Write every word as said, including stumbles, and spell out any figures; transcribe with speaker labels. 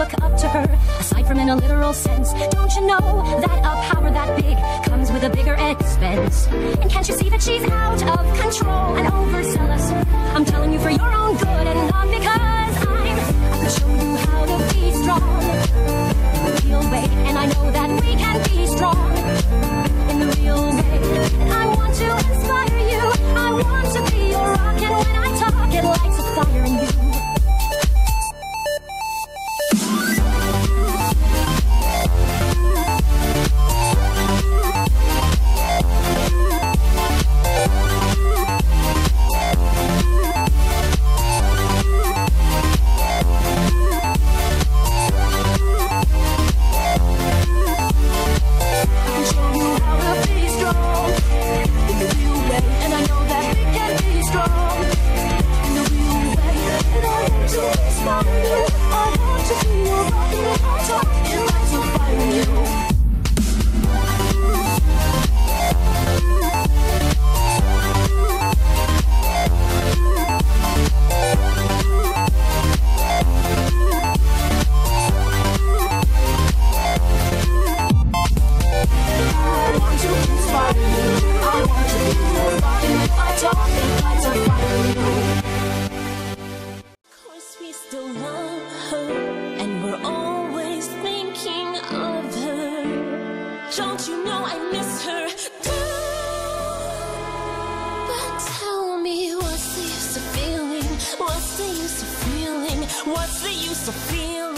Speaker 1: look up to her, aside from in a literal sense. Don't you know that a power that big comes with a bigger expense? And can't you see that she's out of control and overzealous? I'm telling you for your own good and not because I'm I could show you how to be strong in the real way. And I know that we can be strong in the real way. And I want to inspire you, I want to be your rock. And when I talk, it lights a fire in you.
Speaker 2: Don't you know I miss her? But tell me, what's the use of feeling? What's the use of feeling? What's the use of feeling?